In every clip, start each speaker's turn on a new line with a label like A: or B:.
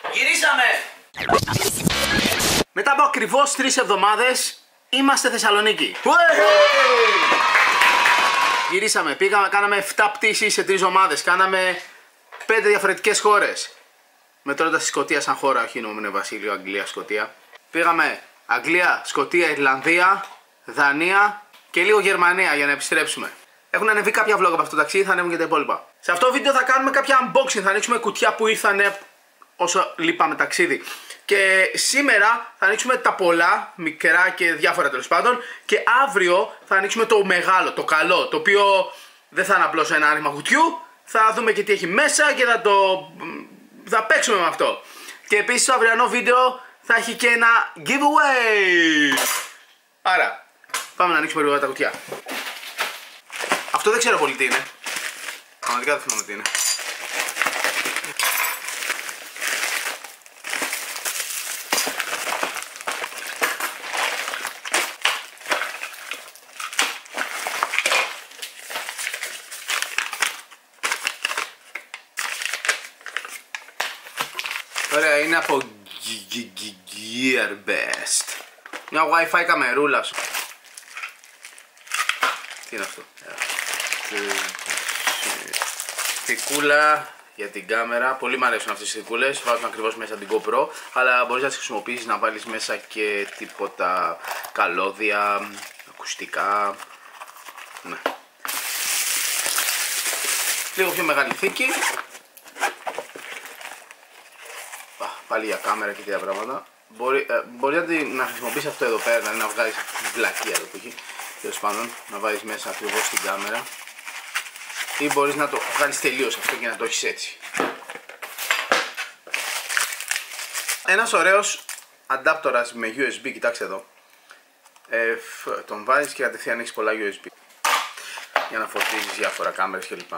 A: Γυρίσαμε! Μετά από ακριβώς 3 εβδομάδες είμαστε Θεσσαλονίκη. Γυρίσαμε, πήγαμε, κάναμε 7 πτήσεις σε 3 εβδομάδες. Κάναμε 5 διαφορετικές χώρες. Μετρώντας τη Σκωτία σαν χώρα, όχι Ηνωμένο Βασίλειο, Αγγλία, Σκωτία. Πήγαμε Αγγλία, Σκωτία, Ιρλανδία, Δανία και λίγο Γερμανία για να επιστρέψουμε. Έχουν ανεβεί κάποια vlog από αυτό το ταξίδι, θα ανέβουν και τα υπόλοιπα. Σε αυτό το βίντεο θα κάνουμε κάποια unboxing, θα ανοίξουμε κουτιά που ήρθανε όσο λείπαμε ταξίδι. Και σήμερα θα ανοίξουμε τα πολλά, μικρά και διάφορα τέλος πάντων. Και αύριο θα ανοίξουμε το μεγάλο, το καλό, το οποίο δεν θα είναι απλώς ένα άνοιγμα κουτιού. Θα δούμε και τι έχει μέσα και θα παίξουμε με αυτό. Και επίσης το αυριανό βίντεο θα έχει και ένα giveaway. Άρα, πάμε να ανοίξουμε λίγο τα κουτιά. Αυτό δεν ξέρω πολύ τι είναι. Πραγματικά δεν θυμάμαι τι είναι. Ωραία, είναι από Gearbest. Μια Wi-Fi καμερούλα. Τι είναι αυτό? Θικούλα για την κάμερα. Πολύ μου αρέσουν αυτές τις θικούλες. Βάζουν ακριβώς μέσα την GoPro. Αλλά μπορείς να τις χρησιμοποιήσεις να βάλεις μέσα και τίποτα καλώδια, ακουστικά. Ναι. Λίγο πιο μεγάλη θήκη. Πάλι για κάμερα και τέτοια πράγματα. Μπορεί να χρησιμοποιήσεις αυτό εδώ πέρα, δηλαδή να βγάλεις αυτή τη βλακία εδώ που έχει. Τέλος πάντων, να βάλεις μέσα ακριβώς την κάμερα. Ή μπορείς να το βγάλεις τελείως αυτό και να το έχεις έτσι. Ένας ωραίος αντάπτορας με USB, κοιτάξτε εδώ. Τον βάζεις και κατευθείαν έχεις πολλά USB. Για να φορτίζεις διάφορα κάμερες κλπ.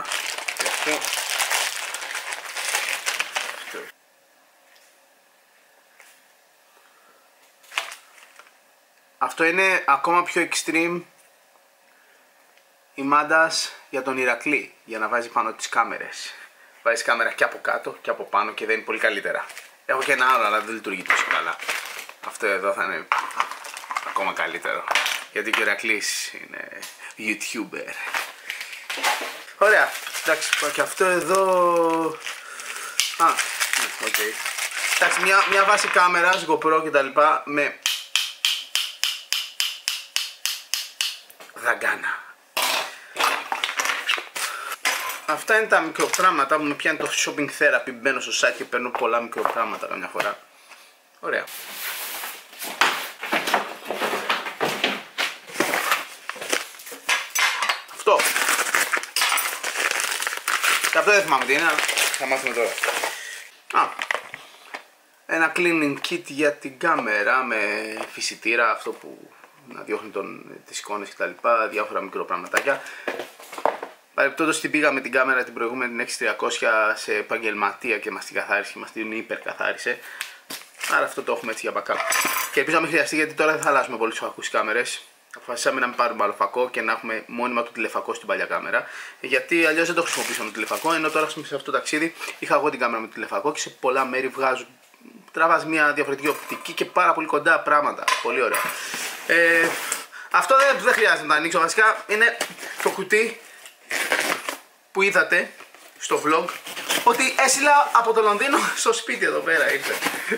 A: Αυτό είναι ακόμα πιο extreme η μάντας για τον Ηρακλή, για να βάζει πάνω τις κάμερες. Βάζεις κάμερα και από κάτω και από πάνω και δεν είναι πολύ καλύτερα. Έχω και ένα άλλο, αλλά δεν λειτουργεί τόσο καλά. Αυτό εδώ θα είναι ακόμα καλύτερο, γιατί και ο Ηρακλής είναι YouTuber. Ωραία, εντάξει, και αυτό εδώ... οκ. Εντάξει, μια βάση κάμερας, GoPro κτλ. Με δαγκάνα. Αυτά είναι τα μικροπράγματα που με πιάνει το shopping therapy. Μπαίνω στο site και παίρνω πολλά μικροπράγματα καμιά φορά. Ωραία. Αυτό. Και αυτό δεν θυμάμαι τι είναι, αλλά θα μάθουμε τώρα. Ένα cleaning kit για την κάμερα με φυσιτήρα, αυτό που να διώχνει τις εικόνες και τα λοιπά, διάφορα μικροπραγματάκια. Παρεπτόντως την πήγαμε την κάμερα την προηγούμενη την 6300 σε επαγγελματία και μας την καθάρισε και μας την υπερκαθάρισε. Άρα αυτό το έχουμε έτσι για backup. Και ελπίζω να μην χρειαστεί, γιατί τώρα δεν θα αλλάζουμε πολύ στους φακούς κάμερες. Αποφασίσαμε να μην πάρουμε άλλο φακό και να έχουμε μόνιμα το τηλεφακό στην παλιά κάμερα. Γιατί αλλιώς δεν το χρησιμοποιήσαμε το τηλεφακό. Ενώ τώρα σε αυτό το ταξίδι είχα εγώ την κάμερα με το τηλεφακό και σε πολλά μέρη τραβάς μια διαφορετική οπτική και πάρα πολύ κοντά πράγματα. Πολύ ωραία. Αυτό δεν χρειάζεται να το ανοίξω. Βασικά είναι το κουτί που είδατε στο vlog, ότι έστειλα από το Λονδίνο στο σπίτι εδώ πέρα ήρθε.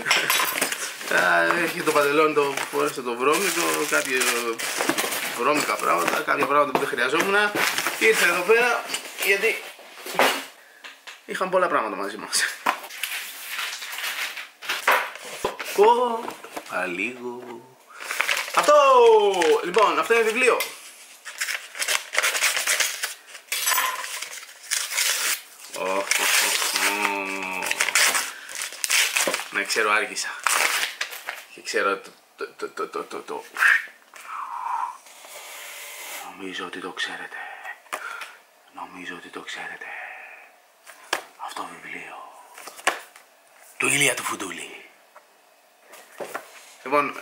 A: Έχει το παντελόνι, το φόρεσε το βρώμικο, κάποια βρώμικα πράγματα, κάποια πράγματα που δεν χρειαζόμουν. Ήρθε εδώ πέρα γιατί είχαν πολλά πράγματα μαζί μας. Λίγο. Αυτό! Λοιπόν, αυτό είναι βιβλίο. Ναι, ξέρω, άργησα. Και ξέρω το... Νομίζω ότι το ξέρετε. Νομίζω ότι το ξέρετε. Αυτό βιβλίο. Του Ηλία του Φουντούλη. Λοιπόν,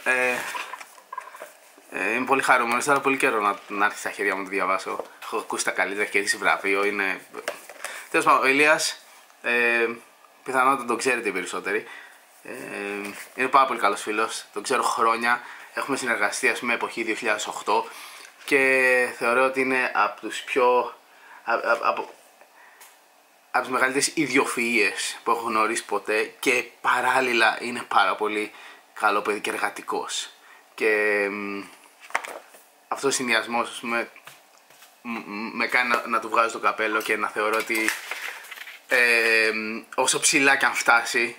A: είμαι πολύ χαρούμενος. Τώρα πολύ καιρό να έρθει στα χέρια μου να το διαβάσω. Έχω ακούσει τα καλύτερα, έχει κερδίσει βραβείο. Είναι... Τέλος πάντων, ο Ηλίας, πιθανότατα τον ξέρετε οι περισσότεροι. Είναι πάρα πολύ καλός φίλος, τον ξέρω χρόνια. Έχουμε συνεργαστεί, ας πούμε, εποχή 2008 και θεωρώ ότι είναι από τους πιο... από τις μεγαλύτερες ιδιοφυΐες που έχω γνωρίσει ποτέ και παράλληλα είναι πάρα πολύ καλό παιδί και εργατικός. Και αυτός ο συνδυασμός, ας πούμε, με κάνει να του βγάζω το καπέλο και να θεωρώ ότι όσο ψηλά κι αν φτάσει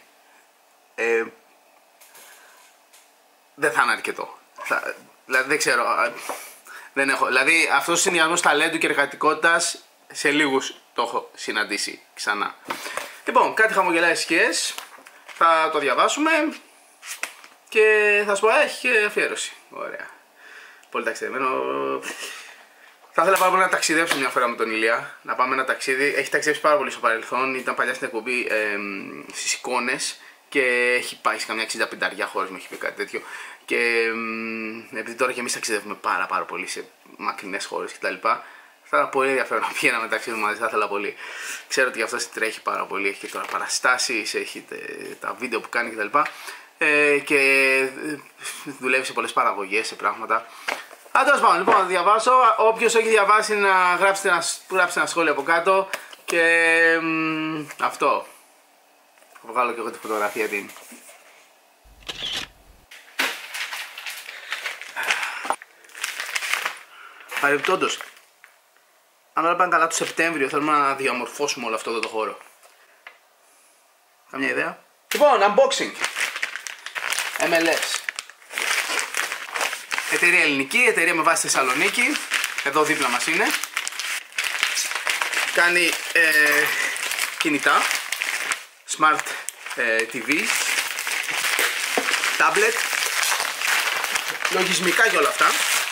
A: δεν θα είναι αρκετό. Δηλαδή δεν ξέρω, δεν έχω. Δηλαδή αυτός ο συνδυασμός ταλέντου και εργατικότητας σε λίγους το έχω συναντήσει ξανά. Λοιπόν, κάτι χαμογελάει σκιές, θα το διαβάσουμε και θα σου πω, έχει και αφιέρωση. Ωραία. Πολύ ταξιδεμένο. Θα ήθελα πάρα πολύ να ταξιδέψω μια φορά με τον Ηλία, να πάμε ένα ταξίδι. Έχει ταξιδέψει πάρα πολύ στο παρελθόν, ήταν παλιά στην εκπομπή στις εικόνες και έχει πάει σε καμιά 65 χώρες, μου έχει πει κάτι τέτοιο. Και επειδή τώρα και εμείς ταξιδεύουμε πάρα πολύ σε μακρινές χώρες κτλ. Θα ήταν πολύ ενδιαφέρον να πηγαίναμε ταξίδι μαζί, θα ήθελα πολύ. Ξέρω ότι γι' αυτό τρέχει πάρα πολύ, έχει και τώρα παραστάσεις, έχει τα βίντεο που κάνει κτλ. Και δουλεύει σε πολλές παραγωγές, σε πράγματα. Τέλος πάντων, λοιπόν, να διαβάσω. Όποιος έχει διαβάσει να γράψει ένα σχόλιο από κάτω. Και αυτό. Θα βγάλω και εγώ τη φωτογραφία την. Παρεμπιπτόντως, αν όλα πάνε καλά το Σεπτέμβριο, θέλουμε να διαμορφώσουμε όλο αυτό εδώ το χώρο. Καμιά ιδέα? Λοιπόν, unboxing. MLS. Εταιρεία ελληνική, εταιρεία με βάση Θεσσαλονίκη. Εδώ δίπλα μας είναι. Κάνει κινητά, smart TV, tablet, λογισμικά και όλα αυτά.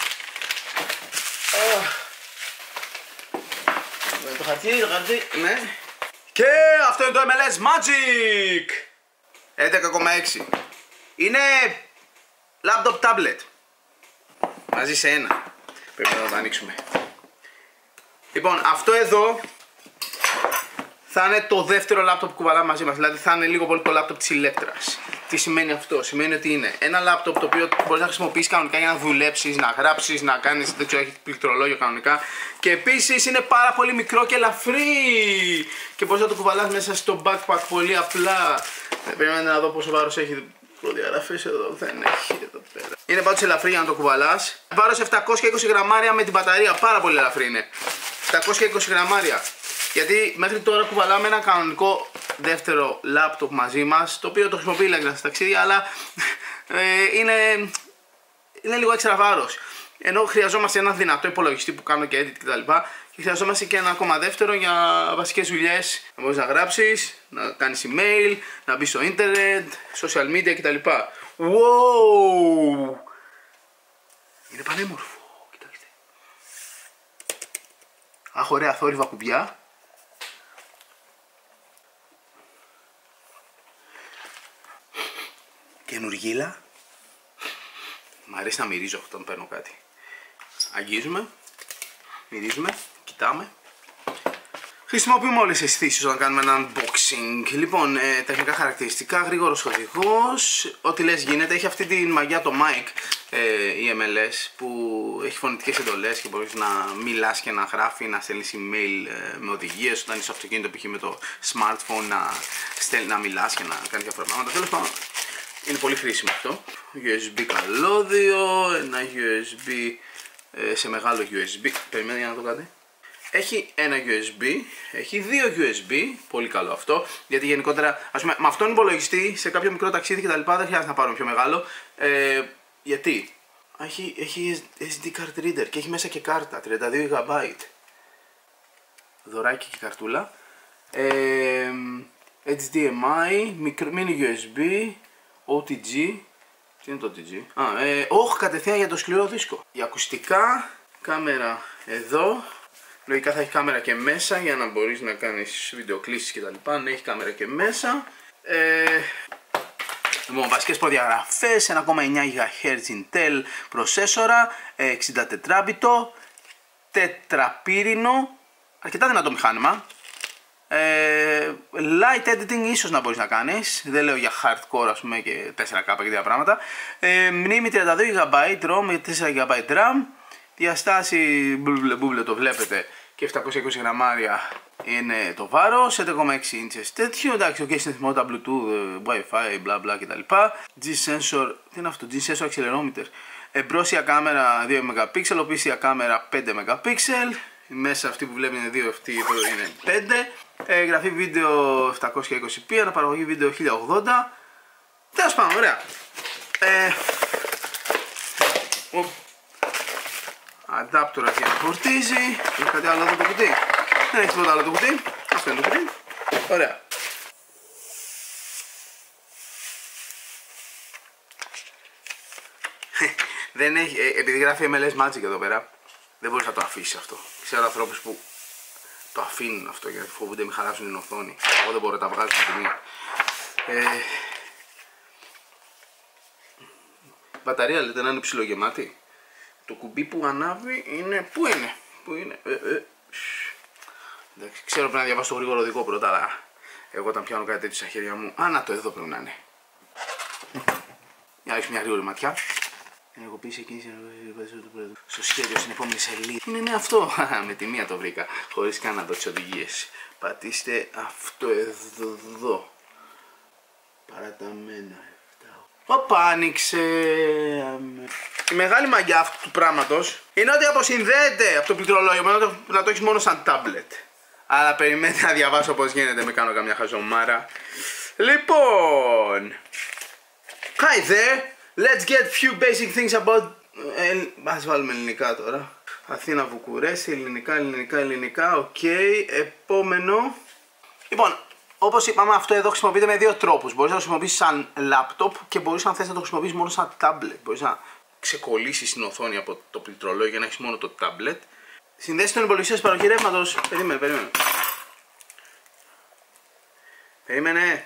A: Το χαρτί, ναι. Και αυτό είναι το MLS Magic 11,6. Είναι laptop tablet μαζί σε ένα. Πρέπει να το ανοίξουμε. Λοιπόν, αυτό εδώ θα είναι το δεύτερο λάπτοπ που κουβαλάμε μαζί μας. Δηλαδή θα είναι λίγο πολύ το λάπτοπ της Ηλέκτρας. Τι σημαίνει αυτό? Σημαίνει ότι είναι ένα λάπτοπ το οποίο μπορείς να χρησιμοποιήσεις κανονικά για να δουλέψεις, να γράψεις, να κάνεις, δεν ξέρω, έχει πληκτρολόγιο κανονικά. Και επίσης είναι πάρα πολύ μικρό και ελαφρύ. Και μπορείς να το κουβαλάς μέσα στο backpack πολύ απλά. Περιμένετε να δω πόσο βάρος έχει. Προδιαγραφές εδώ δεν έχει εδώ πέρα. Είναι πάντως ελαφρύ για να το κουβαλάς. Βάρος 720 γραμμάρια με την μπαταρία. Πάρα πολύ ελαφρύ είναι. 720 γραμμάρια. Γιατί μέχρι τώρα κουβαλάμε ένα κανονικό δεύτερο λάπτοπ μαζί μας, το οποίο το χρησιμοποιεί λέγοντας στα ταξίδια, αλλά είναι λίγο έξτρα βάρος. Ενώ χρειαζόμαστε ένα δυνατό υπολογιστή που κάνω και edit κτλ. Και χρειαζόμαστε και ένα ακόμα δεύτερο για βασικές δουλειές. Να μπορείς να γράψεις, να κάνεις email, να μπεις στο ίντερνετ, social media κτλ. Wow! Είναι πανέμορφο. Κοιτάξτε. Αχ, ωραία θόρυβα κουμπιά. Καινουργίλα. Μ' αρέσει να μυρίζω όταν παίρνω κάτι. Αγγίζουμε, μυρίζουμε, κοιτάμε. Χρησιμοποιούμε όλες τις αισθήσεις όταν κάνουμε ένα unboxing. Λοιπόν, τεχνικά χαρακτηριστικά, γρήγορος οδηγός, ό,τι λες γίνεται. Έχει αυτή τη μαγιά το mic, η MLS, που έχει φωνητικές εντολές και μπορείς να μιλάς και να γράφει, να στέλνεις email με οδηγίες. Όταν είσαι στο αυτοκίνητο, π.χ. με το smartphone, να μιλάς και να κάνεις διάφορα πράγματα. Τέλος πάντων, είναι πολύ χρήσιμο αυτό. USB καλώδιο, ένα USB σε μεγάλο USB. Περιμένετε για να δω κάτι. Έχει ένα USB, έχει δύο USB, πολύ καλό αυτό. Γιατί γενικότερα, ας πούμε, με αυτόν τον υπολογιστή σε κάποιο μικρό ταξίδι κτλ. Δεν χρειάζεται να πάρουμε πιο μεγάλο. Γιατί έχει SD card reader και έχει μέσα και κάρτα 32 GB. Δωράκι και καρτούλα. HDMI, mini USB, OTG. Τι είναι το OTG? Κατευθείαν για το σκληρό δίσκο. Για ακουστικά, κάμερα εδώ. Λογικά θα έχει κάμερα και μέσα για να μπορείς να κάνεις βιντεοκλήσεις κτλ. Ναι, έχει κάμερα και μέσα. Λοιπόν, βασικές προδιαγραφές, 1,9 GHz Intel προσέσορα, 64 bit, τετραπύρινο, αρκετά δυνατό μηχάνημα. light editing ίσως να μπορείς να κάνεις. Δεν λέω για hardcore, ας πούμε, και 4K και τέτοια πράγματα. Μνήμη 32 GB ROM με 4 GB RAM. Διαστάση μπουβλε το βλέπετε, και 720 γραμμάρια είναι το βάρος, 7,6 ίντσες τέτοιο. Εντάξει, ok, συνδεσιμότητα Bluetooth, Wi-Fi, bla bla κτλ. G-sensor, τι είναι αυτό, G-sensor accelerometer. Εμπρόσια κάμερα 2 MP, οπίσια κάμερα 5 MP. Μέσα αυτή που βλέπει είναι 2, αυτή εδώ είναι 5. Γραφή βίντεο 720p, αναπαραγωγή βίντεο 1080. Τέλος πάντων, ωραία. Αντάπτορας για να φορτίζει. Έχει κάτι άλλο εδώ το κουτί? Δεν έχει τίποτα άλλο το κουτί. Αυτό είναι το κουτί. Ωραία. Δεν έχει, επειδή γράφει MLS Magic εδώ πέρα, δεν μπορείς να το αφήσεις αυτό. Ξέρω ανθρώπους που το αφήνουν αυτό γιατί φοβούνται μην χαλάσουν την οθόνη. Εγώ δεν μπορώ να τα βγάζω με τη μία. Η μπαταρία λέτε να είναι ψιλογεμάτη. Το κουμπί που ανάβει είναι... Πού είναι? Πού είναι? Εντάξει, ξέρω πρέπει να διαβάσω το γρήγορο οδικό πρώτα, αλλά εγώ όταν πιάνω κάτι τέτοιο στα χέρια μου... Α, να το, εδώ πρέπει να είναι. Για να ρίξω μια γρήγορη ματιά. Ενεργοποίηση εκείνη στο σχέδιο στην επόμενη σελίδα. Είναι αυτό. Με τη μία το βρήκα. Χωρίς καν να δω τις οδηγίες. Πατήστε αυτό εδώ. Παραταμένα. Οπα, άνοιξε. Η μεγάλη μαγιά αυτού του πράγματος είναι ότι αποσυνδέεται από το πληκτρολόγιο. Να το έχεις μόνο σαν τάμπλετ. Αλλά περιμένετε να διαβάσω πώς γίνεται. Με κάνω καμιά χαζομάρα. Λοιπόν. Hi there. Let's get few basic things about... Ας βάλουμε ελληνικά τώρα. Αθήνα, Βουκουρέστι, ελληνικά, οκ. Επόμενο. Λοιπόν, όπως είπαμε, αυτό εδώ χρησιμοποιείται με δύο τρόπους. Μπορείς να το χρησιμοποιήσεις σαν laptop και μπορείς, αν θες, να το χρησιμοποιήσεις μόνο σαν tablet. Μπορείς να ξεκολλήσεις την οθόνη από το πληκτρολόγιο για να έχεις μόνο το tablet. Συνδέσεις τον υπολογιστή στην παροχή ρεύματος. Περίμενε.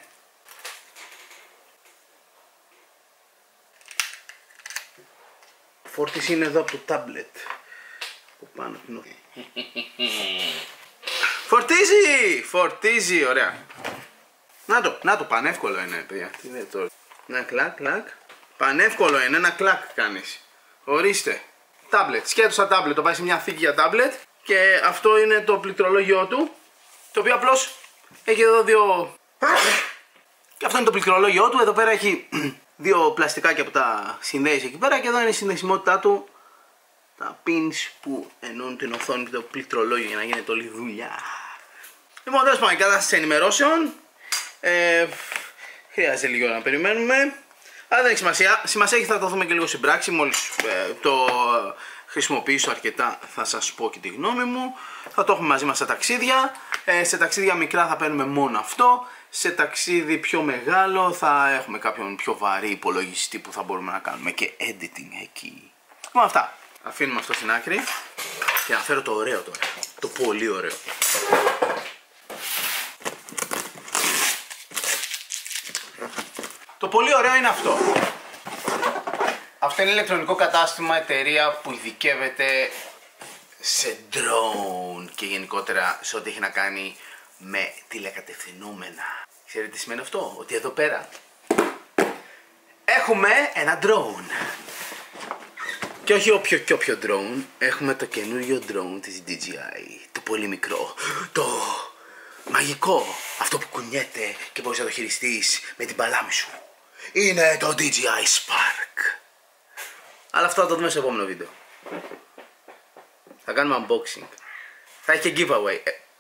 A: Φόρτιση είναι εδώ από το tablet. Από πάνω την οθόνη. Φορτίζει, ωραία. Να το, πανεύκολο είναι, παιδιά. Τι είναι τώρα? Ένα κλακ. Πανεύκολο είναι, ένα κλακ κάνεις. Ορίστε. Τάμπλετ, σκέτο σαν τάμπλετ, το πάει σε μια θήκη για τάμπλετ. Και αυτό είναι το πληκτρολόγιο του. Το οποίο απλώς έχει εδώ δύο... Και αυτό είναι το πληκτρολόγιο του, εδώ πέρα έχει δύο πλαστικάκια που τα συνδέεις εκεί πέρα. Και εδώ είναι η συνδεσιμότητά του. Τα pins που ενώνουν την οθόνη και το πληκτρολόγιο για να γίνεται όλη η δουλειά. Λοιπόν, τέλος πάντων, η κατάσταση ενημερώσεων. Χρειάζεται λίγο να περιμένουμε. Αλλά δεν έχει σημασία. Σημασία έχει, θα το δούμε και λίγο στην πράξη. Μόλις το χρησιμοποιήσω αρκετά θα σας πω και τη γνώμη μου. Θα το έχουμε μαζί μας στα ταξίδια. Σε ταξίδια μικρά θα παίρνουμε μόνο αυτό. Σε ταξίδι πιο μεγάλο θα έχουμε κάποιον πιο βαρύ υπολογιστή που θα μπορούμε να κάνουμε και editing εκεί. Λοιπόν, αυτά. Αφήνουμε αυτό στην άκρη και να φέρω το ωραίο τώρα. Το πολύ ωραίο. Το πολύ ωραίο είναι αυτό. Αυτό είναι ηλεκτρονικό κατάστημα, εταιρεία που ειδικεύεται σε drone και γενικότερα σε ό,τι έχει να κάνει με τηλεκατευθυνόμενα. Ξέρετε τι σημαίνει αυτό? Ότι εδώ πέρα έχουμε ένα drone. Και όχι όποιο drone, έχουμε το καινούριο drone της DJI. Το πολύ μικρό, το μαγικό, αυτό που κουνιέται και μπορείς να το χειριστείς με την παλάμη σου. Είναι το DJI Spark. Αλλά αυτό θα το δούμε στο επόμενο βίντεο. Θα κάνουμε unboxing. Θα έχει και giveaway.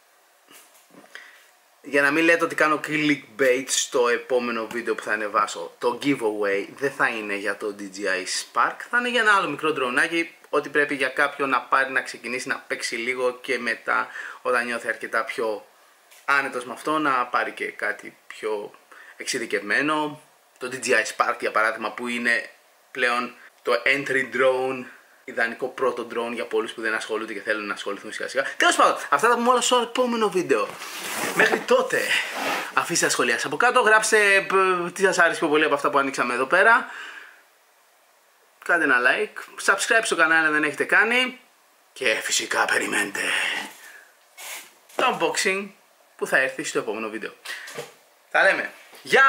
A: Για να μην λέτε ότι κάνω clickbait στο επόμενο βίντεο που θα ανεβάσω. Το giveaway δεν θα είναι για το DJI Spark. Θα είναι για ένα άλλο μικρό ντρονάκι. Ότι πρέπει για κάποιον να πάρει, να ξεκινήσει να παίξει λίγο και μετά όταν νιώθει αρκετά πιο άνετος με αυτό να πάρει και κάτι πιο εξειδικευμένο. Το DJI Spark για παράδειγμα που είναι πλέον το entry drone, ιδανικό πρώτο drone για πολλούς που δεν ασχολούνται και θέλουν να ασχοληθούν σιγά σιγά. Τέλος πάντων, αυτά τα πούμε όλα στο επόμενο βίντεο. Μέχρι τότε, αφήστε τα σχόλια σας από κάτω, γράψτε τι σας άρεσε πιο πολύ από αυτά που ανοίξαμε εδώ πέρα. Κάντε ένα like, subscribe στο κανάλι αν δεν έχετε κάνει. Και φυσικά περιμένετε το unboxing που θα έρθει στο επόμενο βίντεο. Τα λέμε. Γεια!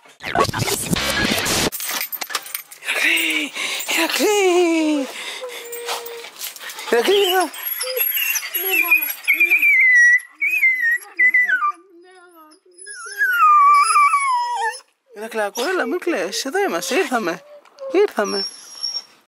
A: Ηρακλή! Ηρακλάκο, έλα μην κλαις, εδώ είμαστε, ήρθαμε.